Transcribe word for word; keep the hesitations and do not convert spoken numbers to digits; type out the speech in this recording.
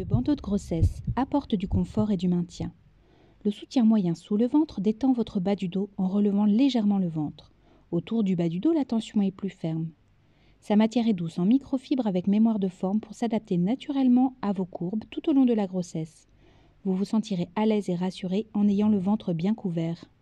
Le bandeau de grossesse apporte du confort et du maintien. Le soutien moyen sous le ventre détend votre bas du dos en relevant légèrement le ventre. Autour du bas du dos, la tension est plus ferme. Sa matière est douce en microfibre avec mémoire de forme pour s'adapter naturellement à vos courbes tout au long de la grossesse. Vous vous sentirez à l'aise et rassuré en ayant le ventre bien couvert.